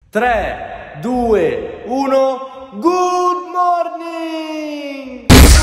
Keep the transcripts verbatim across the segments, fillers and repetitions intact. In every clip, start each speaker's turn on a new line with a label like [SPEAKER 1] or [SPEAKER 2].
[SPEAKER 1] tre, due, uno, good morning!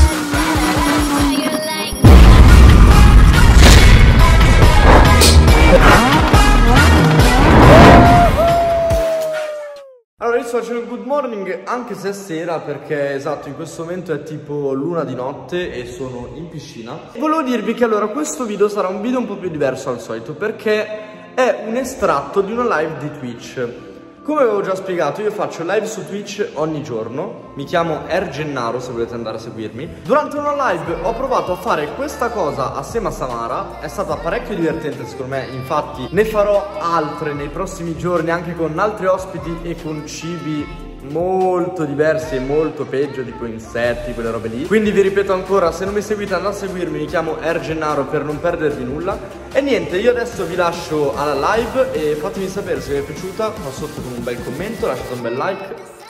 [SPEAKER 1] Allora io sto facendo il good morning anche se è sera perché esatto in questo momento è tipo l'una di notte e sono in piscina. Volevo dirvi che allora questo video sarà un video un po' più diverso al solito perché è un estratto di una live di Twitch. Come avevo già spiegato, io faccio live su Twitch ogni giorno. Mi chiamo Ergennaro se volete andare a seguirmi. Durante una live ho provato a fare questa cosa assieme a Samara. È stata parecchio divertente secondo me. Infatti ne farò altre nei prossimi giorni anche con altri ospiti e con cibi molto diversi e molto peggio, tipo insetti, quelle robe lì. Quindi vi ripeto ancora, se non mi seguite andate a seguirmi, mi chiamo Ergennaro per non perdervi nulla. E niente, io adesso vi lascio alla live e fatemi sapere se vi è piaciuta qua sotto con un bel commento, lasciate un bel like.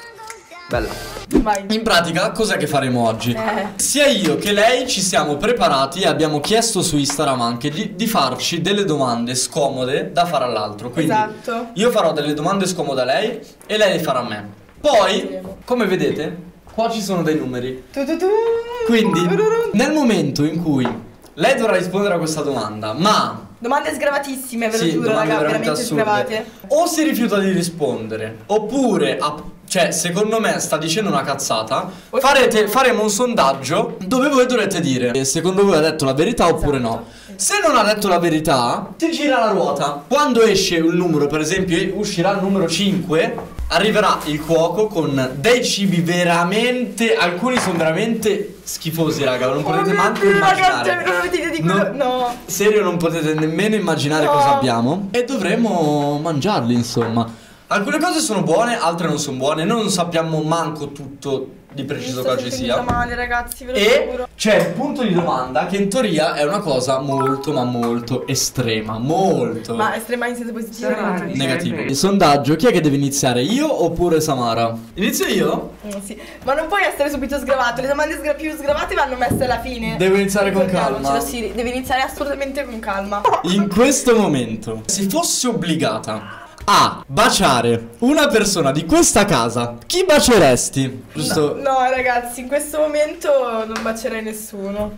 [SPEAKER 1] Bella.
[SPEAKER 2] Vai.
[SPEAKER 1] In pratica cos'è che faremo oggi?
[SPEAKER 2] Eh.
[SPEAKER 1] Sia io che lei ci siamo preparati e abbiamo chiesto su Instagram anche di, di farci delle domande scomode da fare all'altro. Quindi
[SPEAKER 2] esatto.
[SPEAKER 1] Io farò delle domande scomode a lei e lei le farà a me. Poi, come vedete, qua ci sono dei numeri.
[SPEAKER 2] Tu tu tu.
[SPEAKER 1] Quindi, nel momento in cui lei dovrà rispondere a questa domanda, ma
[SPEAKER 2] domande sgravatissime, ve lo
[SPEAKER 1] sì,
[SPEAKER 2] giuro,
[SPEAKER 1] domande
[SPEAKER 2] raga,
[SPEAKER 1] veramente
[SPEAKER 2] veramente
[SPEAKER 1] assurde.
[SPEAKER 2] sgravate.
[SPEAKER 1] O si rifiuta di rispondere, oppure, a, cioè, secondo me sta dicendo una cazzata. Farete, faremo un sondaggio dove voi dovrete dire secondo voi ha detto la verità oppure
[SPEAKER 2] Esatto.
[SPEAKER 1] no. Se non ha detto la verità, si gira la ruota. Quando esce un numero, per esempio uscirà il numero cinque, arriverà il cuoco con dei cibi veramente, alcuni sono veramente schifosi, raga, non potete manco immaginare.
[SPEAKER 2] Ragazzi, non avete idea di quello. No.
[SPEAKER 1] Serio, non potete nemmeno immaginare
[SPEAKER 2] No.
[SPEAKER 1] cosa abbiamo. E dovremo mangiarli, insomma. Alcune cose sono buone, altre non sono buone. Noi non sappiamo manco tutto di preciso cosa ci sia.
[SPEAKER 2] Male, ragazzi, ve lo
[SPEAKER 1] E
[SPEAKER 2] giuro.
[SPEAKER 1] c'è il punto di domanda che in teoria è una cosa molto ma molto estrema. Molto
[SPEAKER 2] Ma estrema in senso positivo o negativo?
[SPEAKER 1] negativo. Il sondaggio, chi è che deve iniziare? Io oppure Samara? Inizio io?
[SPEAKER 2] Mm, sì. Ma non puoi essere subito sgravato. Le domande sgra più sgravate vanno messe alla fine.
[SPEAKER 1] Devo iniziare con calma.
[SPEAKER 2] Ricordiamocelo, sì, devi iniziare assolutamente con calma.
[SPEAKER 1] In questo momento, se fossi obbligata a baciare una persona di questa casa, chi baceresti? Giusto?
[SPEAKER 2] No, no, ragazzi, in questo momento non bacerei nessuno.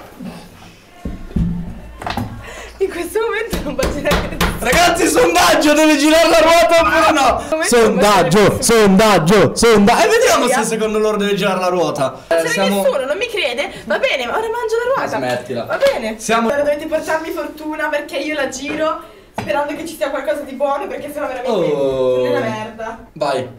[SPEAKER 2] In questo momento non bacerei nessuno.
[SPEAKER 1] Ragazzi, sondaggio, deve girare la ruota oppure no?
[SPEAKER 2] Come
[SPEAKER 1] Sondaggio, sondaggio, sondaggio. E vediamo
[SPEAKER 2] Sì,
[SPEAKER 1] se
[SPEAKER 2] eh.
[SPEAKER 1] secondo loro deve girare la ruota.
[SPEAKER 2] Non
[SPEAKER 1] Eh,
[SPEAKER 2] c'è
[SPEAKER 1] siamo...
[SPEAKER 2] nessuno, non mi crede? Va bene, ma ora mangio la ruota.
[SPEAKER 1] Smettila.
[SPEAKER 2] Va bene.
[SPEAKER 1] Siamo-
[SPEAKER 2] Allora dovete portarmi fortuna perché io la giro sperando che ci sia qualcosa di buono perché sennò veramente
[SPEAKER 1] Oh.
[SPEAKER 2] sono una merda.
[SPEAKER 1] Vai.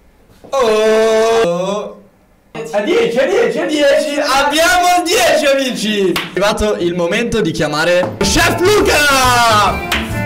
[SPEAKER 1] Oh. A dieci, a dieci, a dieci. Abbiamo il dieci, amici. È arrivato il momento di chiamare Chef Luca.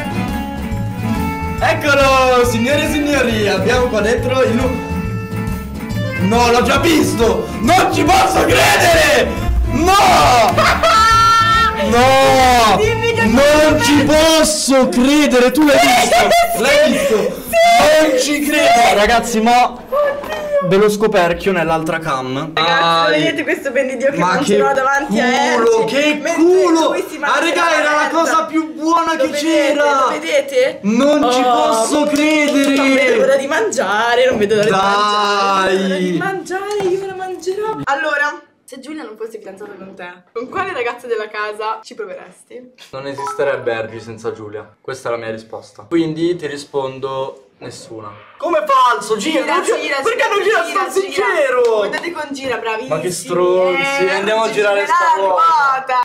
[SPEAKER 1] Eccolo, signore e signori, abbiamo qua dentro il nu- No, l'ho già visto. Non ci posso credere. No. No!
[SPEAKER 2] Dimmi che
[SPEAKER 1] Non ci posso credere! Tu l'hai visto! L'hai visto! Non ci credo! Ragazzi, ma ve lo scoperchio nell'altra cam.
[SPEAKER 2] Ragazzi, vedete questo benedetto che
[SPEAKER 1] ma
[SPEAKER 2] mangerò
[SPEAKER 1] che
[SPEAKER 2] davanti a
[SPEAKER 1] culo,
[SPEAKER 2] Erci,
[SPEAKER 1] che
[SPEAKER 2] mentre
[SPEAKER 1] culo!
[SPEAKER 2] lui si
[SPEAKER 1] Ah,
[SPEAKER 2] mangia
[SPEAKER 1] raga,
[SPEAKER 2] la
[SPEAKER 1] era la
[SPEAKER 2] merda.
[SPEAKER 1] cosa più buona
[SPEAKER 2] Lo
[SPEAKER 1] che
[SPEAKER 2] vedete?
[SPEAKER 1] c'era!
[SPEAKER 2] Lo vedete?
[SPEAKER 1] Non ci
[SPEAKER 2] Oh,
[SPEAKER 1] posso credere!
[SPEAKER 2] Non vedo l'ora di mangiare, non vedo l'ora di mangiare.
[SPEAKER 1] Dai!
[SPEAKER 2] Non vedo l'ora di mangiare, io la mangerò. Allora, se Giulia non fosse fidanzata con te, con quale ragazza della casa ci proveresti?
[SPEAKER 1] Non esisterebbe Ergi senza Giulia. Questa è la mia risposta. Quindi ti rispondo nessuna. Come falso? Gira, non gira, perché non gira, sto sincero?
[SPEAKER 2] Guardate con gira, bravissimi.
[SPEAKER 1] Ma che stronzi,
[SPEAKER 2] Eh,
[SPEAKER 1] andiamo a
[SPEAKER 2] ci
[SPEAKER 1] girare
[SPEAKER 2] girerà
[SPEAKER 1] sta
[SPEAKER 2] la
[SPEAKER 1] ruota.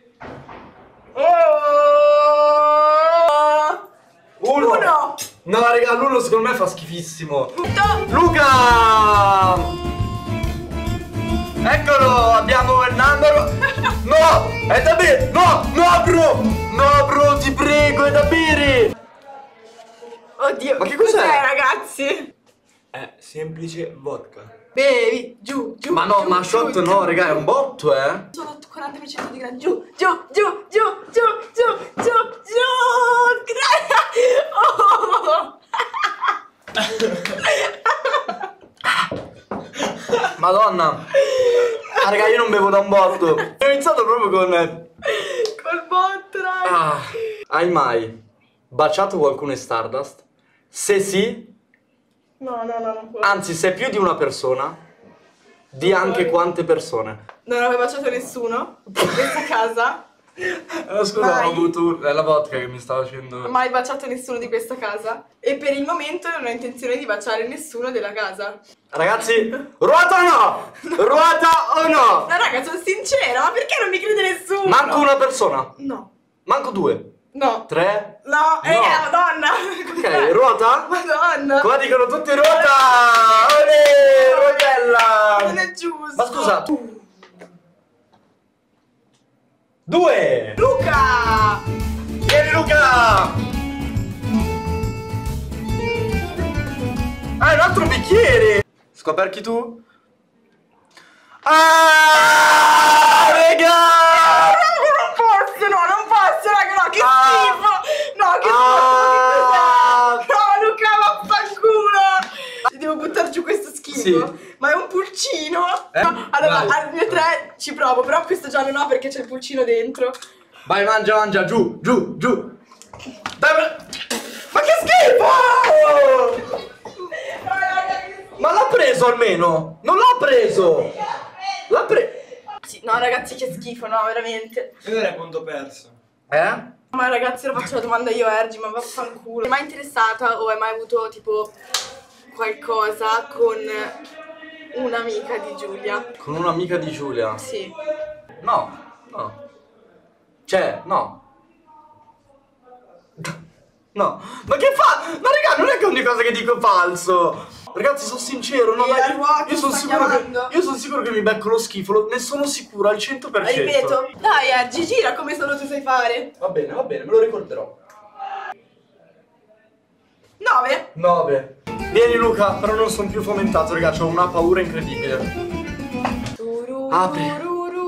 [SPEAKER 2] Oh!
[SPEAKER 1] Uno.
[SPEAKER 2] Uno.
[SPEAKER 1] No, raga, l'uno secondo me fa schifissimo.
[SPEAKER 2] Tutto.
[SPEAKER 1] Luca! Eccolo, abbiamo il numero. No, è da bere. No, no, bro. No, bro, ti prego, è da bere.
[SPEAKER 2] Oddio,
[SPEAKER 1] Ma che cos'è?
[SPEAKER 2] ragazzi?
[SPEAKER 3] È semplice vodka.
[SPEAKER 2] Bevi, giù, giù.
[SPEAKER 1] Ma no,
[SPEAKER 2] giù,
[SPEAKER 1] ma
[SPEAKER 2] giù,
[SPEAKER 1] shot
[SPEAKER 2] giù.
[SPEAKER 1] no, raga, è un botto, eh.
[SPEAKER 2] Sono quaranta per cento di gran giù, giù, giù, giù, giù, giù, giù, giù. Oh.
[SPEAKER 1] Madonna. Ah, raga, io non bevo da un botto. Ho iniziato proprio con...
[SPEAKER 2] Col botto, raga.
[SPEAKER 1] Ah, hai mai baciato qualcuno in Stardust? Se sì,
[SPEAKER 2] No, no, no, non può.
[SPEAKER 1] Anzi, se è più di una persona, di anche quante persone.
[SPEAKER 2] Non avevo baciato nessuno in questa casa.
[SPEAKER 1] Eh, scusa,
[SPEAKER 2] Mai.
[SPEAKER 1] ho avuto. È la vodka che mi stava facendo.
[SPEAKER 2] Mai baciato nessuno di questa casa. E per il momento non ho intenzione di baciare nessuno della casa.
[SPEAKER 1] Ragazzi, ruota o no? Ruota o no?
[SPEAKER 2] No, raga, sono sincera, ma perché non mi crede nessuno?
[SPEAKER 1] Manco una persona.
[SPEAKER 2] No.
[SPEAKER 1] Manco due.
[SPEAKER 2] No.
[SPEAKER 1] Tre.
[SPEAKER 2] No, eh,
[SPEAKER 1] No.
[SPEAKER 2] madonna.
[SPEAKER 1] Ok, ruota?
[SPEAKER 2] Madonna.
[SPEAKER 1] Qua dicono tutti ruota! Olè, rotella!
[SPEAKER 2] Non è giusto.
[SPEAKER 1] Ma scusa, due!
[SPEAKER 2] Luca!
[SPEAKER 1] Vieni Luca! Ah, un altro bicchiere! Scoperchi tu? Ah, raga!
[SPEAKER 2] Non posso, no, non posso, raga, no, che
[SPEAKER 1] Ah.
[SPEAKER 2] schifo! No, che
[SPEAKER 1] Ah.
[SPEAKER 2] schifo! No, Luca, vaffanculo! Devo buttare giù questo schifo.
[SPEAKER 1] Sì.
[SPEAKER 2] Ma è un pulcino?
[SPEAKER 1] Eh?
[SPEAKER 2] No, allora,
[SPEAKER 1] Vai.
[SPEAKER 2] al mio tre ci provo, però questo giallo no perché c'è il pulcino dentro.
[SPEAKER 1] Vai, mangia, mangia, giù, giù, giù! Dai, ma... ma che schifo! Ma l'ha preso almeno? Non l'ha preso! L'ha preso!
[SPEAKER 2] Sì, no, ragazzi, che schifo, no, veramente.
[SPEAKER 3] Io darei punto perso.
[SPEAKER 1] Eh?
[SPEAKER 2] Ma ragazzi, lo faccio la domanda io, Ergi, ma vaffanculo. È mai interessata o hai mai avuto tipo qualcosa con un'amica di Giulia?
[SPEAKER 1] Con un'amica di Giulia?
[SPEAKER 2] Sì.
[SPEAKER 1] No, no. Cioè, no. No. Ma che fa? Ma raga, non è che ogni cosa che dico è falso. Ragazzi, sono sincero, no,
[SPEAKER 2] E
[SPEAKER 1] ma
[SPEAKER 2] la
[SPEAKER 1] io,
[SPEAKER 2] ruota
[SPEAKER 1] io sono
[SPEAKER 2] sta
[SPEAKER 1] sicuro
[SPEAKER 2] chiamando.
[SPEAKER 1] che io sono sicuro che mi becco lo schifo, lo- ne sono sicuro al cento per cento.
[SPEAKER 2] Ripeto, dai Ergi, gira come solo tu sai fare.
[SPEAKER 1] Va bene, va bene, me lo ricorderò.
[SPEAKER 2] nove?
[SPEAKER 1] nove. Vieni Luca, però non sono più fomentato, ragazzi, ho una paura incredibile. Apri.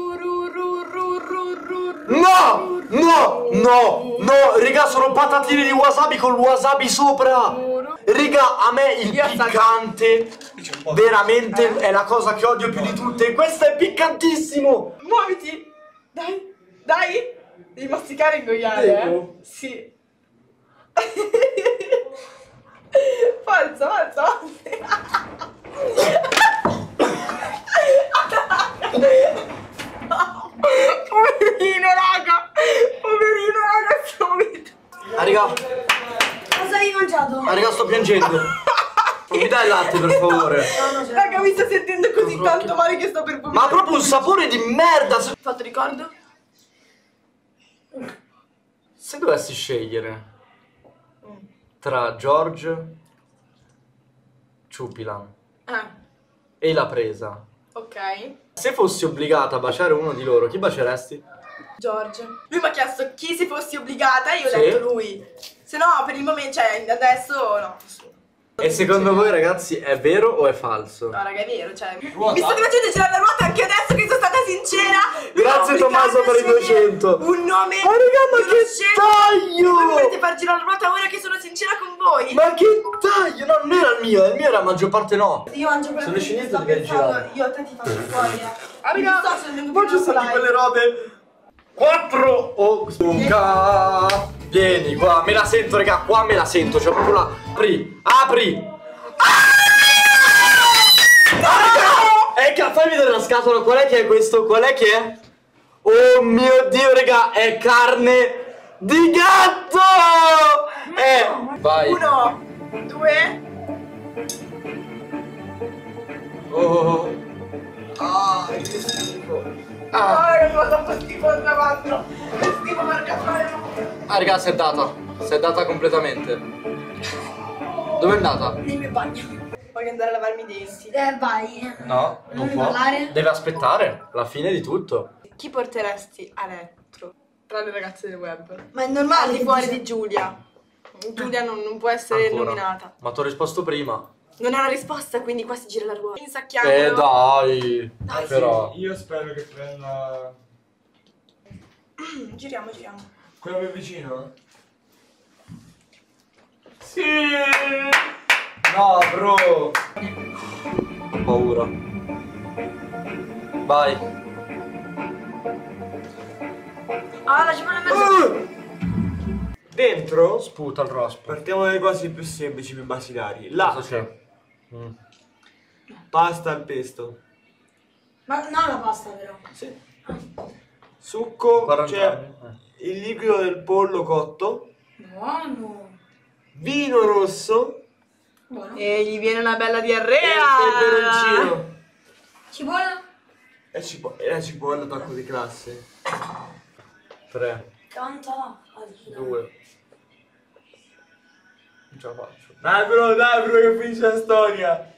[SPEAKER 1] No! No! No! No! Raga, sono patatine di wasabi con il wasabi sopra! Raga, a me il
[SPEAKER 2] Io assaggio.
[SPEAKER 1] piccante veramente è la cosa che odio più di tutte. Questo è piccantissimo!
[SPEAKER 2] Muoviti! Dai, dai! Devi masticare e ingoiare,
[SPEAKER 1] Devo?
[SPEAKER 2] eh? Sì. Forza, forza, poverino, raga! Poverino, raga, subito!
[SPEAKER 1] Ah, raga,
[SPEAKER 4] Cosa hai mangiato?
[SPEAKER 1] ah, raga, sto piangendo. Non mi dai il latte, per favore?
[SPEAKER 2] Raga, mi sto sentendo così tanto male che sto per vomitare.
[SPEAKER 1] Ma ha proprio un sapore di merda! Se,
[SPEAKER 2] Fatto ricordo?
[SPEAKER 1] se dovessi scegliere tra George Ciupilan
[SPEAKER 2] Eh,
[SPEAKER 1] e la presa,
[SPEAKER 2] ok.
[SPEAKER 1] se fossi obbligata a baciare uno di loro, chi baceresti?
[SPEAKER 2] Giorgio. Lui mi ha chiesto chi se fossi obbligata e io ho
[SPEAKER 1] Sì.
[SPEAKER 2] detto lui. Se no, per il momento, cioè, adesso no.
[SPEAKER 1] E secondo voi ragazzi è vero o è falso?
[SPEAKER 2] No, raga, è vero, cioè.
[SPEAKER 3] Ruota.
[SPEAKER 2] Mi state facendo girare la ruota anche adesso che sono stata sincera.
[SPEAKER 1] Grazie,
[SPEAKER 2] Mi
[SPEAKER 1] Tommaso, per i
[SPEAKER 2] obbligate a scegliere
[SPEAKER 1] duecento.
[SPEAKER 2] Un nome.
[SPEAKER 1] Ma raga, ma
[SPEAKER 2] di uno
[SPEAKER 1] che
[SPEAKER 2] scelto.
[SPEAKER 1] taglio!
[SPEAKER 2] Voi mi volete far girare la ruota ora che sono sincera con voi?
[SPEAKER 1] Ma che taglio! No, non era il mio, il mio era la maggior parte no.
[SPEAKER 2] Io mangio quello
[SPEAKER 1] Sono
[SPEAKER 2] che
[SPEAKER 1] scegliendo
[SPEAKER 2] sto
[SPEAKER 1] di aver
[SPEAKER 2] pensando.
[SPEAKER 1] girato.
[SPEAKER 2] Io a te ti faccio fuori, eh.
[SPEAKER 1] Ah,
[SPEAKER 2] Mi
[SPEAKER 1] raga,
[SPEAKER 2] sto facendo
[SPEAKER 1] ma ci sono quelle robe. Quattro o Luca. Vieni qua, me la sento, raga, qua me la sento, c'è proprio la. Apri, apri! Ecco, fai vedere la scatola, qual è che è questo? Qual è che è? Oh mio Dio, raga, è carne di gatto! Eh, vai.
[SPEAKER 2] Uno, due.
[SPEAKER 1] Oh. Ah, che schifo. Ah,
[SPEAKER 2] Ah, che cosa fa schifo al quattro. Che schifo marca
[SPEAKER 1] ah, raga, si è data. Si è data completamente. Dove è andata?
[SPEAKER 4] Nel mio bagno.
[SPEAKER 2] Voglio andare a lavarmi i denti.
[SPEAKER 4] Eh, vai.
[SPEAKER 1] No, non
[SPEAKER 4] Non
[SPEAKER 1] può.
[SPEAKER 4] parlare?
[SPEAKER 1] Deve aspettare la fine di tutto.
[SPEAKER 2] Chi porteresti a letto tra le ragazze del web?
[SPEAKER 4] Ma è
[SPEAKER 2] Al
[SPEAKER 4] normale.
[SPEAKER 2] di
[SPEAKER 4] che
[SPEAKER 2] fuori
[SPEAKER 4] dice-
[SPEAKER 2] di Giulia. Giulia non, non può essere
[SPEAKER 1] Ancora.
[SPEAKER 2] nominata.
[SPEAKER 1] Ma ti ho risposto prima.
[SPEAKER 2] Non è una risposta, quindi qua si gira la ruota. Insacchiamo.
[SPEAKER 1] Eh dai.
[SPEAKER 2] Dai,
[SPEAKER 1] Però.
[SPEAKER 3] Io spero che prenda
[SPEAKER 2] Giriamo, giriamo.
[SPEAKER 3] quello più vicino.
[SPEAKER 1] Sì. No, bro. Ho paura. Vai.
[SPEAKER 4] Ah, la cipolla in mezzo.
[SPEAKER 3] Dentro
[SPEAKER 1] Sputa il rospo.
[SPEAKER 3] partiamo dalle cose più semplici, più basilari. Là
[SPEAKER 1] Cosa c'è?
[SPEAKER 3] Mm. Pasta al pesto.
[SPEAKER 4] Ma non la pasta però.
[SPEAKER 3] Sì. Succo,
[SPEAKER 1] quaranta
[SPEAKER 3] cioè
[SPEAKER 1] anni.
[SPEAKER 3] il liquido del pollo cotto.
[SPEAKER 4] Buono.
[SPEAKER 3] Vino rosso.
[SPEAKER 4] Buono.
[SPEAKER 2] E gli viene una bella
[SPEAKER 3] E
[SPEAKER 2] diarrea.
[SPEAKER 3] il peperoncino.
[SPEAKER 4] Cipolla?
[SPEAKER 3] E, cipo- e la cipolla tacco di classe. Tre,
[SPEAKER 4] Canta.
[SPEAKER 3] due. Non ce la faccio. Dai bro, dai bro che finisce la storia.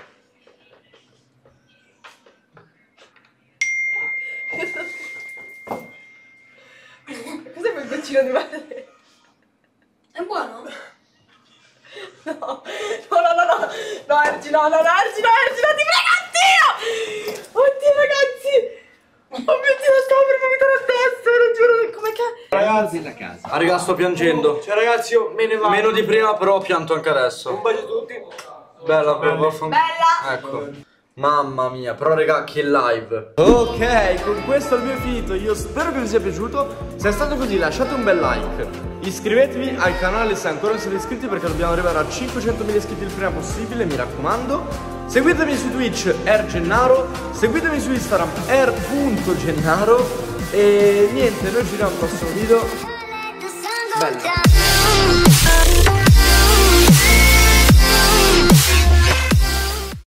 [SPEAKER 2] Cos'è quel goccino di mare?
[SPEAKER 4] È buono?
[SPEAKER 2] No, no, no, no, no, no, Ergi, no, no, no, Ergi, no, Ergi, no, ti prego, oddio! Oddio, ragazzi! Oh mio Dio, stavo per vomitare addosso, lo giuro, come che...
[SPEAKER 3] Ragazzi,
[SPEAKER 5] della casa.
[SPEAKER 1] Ah, raga, sto piangendo.
[SPEAKER 3] cioè ragazzi io me ne vado.
[SPEAKER 1] Meno di prima, però ho pianto anche
[SPEAKER 3] Un
[SPEAKER 1] adesso.
[SPEAKER 3] bacio a tutti.
[SPEAKER 1] Bella, bella.
[SPEAKER 2] Bella!
[SPEAKER 1] Ecco. Mamma mia, però raga, che live. Ok, con questo il video è finito. Io spero che vi sia piaciuto. Se è stato così lasciate un bel like. Iscrivetevi al canale se ancora non siete iscritti, perché dobbiamo arrivare a cinquecentomila iscritti il prima possibile, mi raccomando. Seguitemi su Twitch, ergennaro. Seguitemi su Instagram, er punto gennaro. E niente, noi ci vediamo al prossimo video. Bella.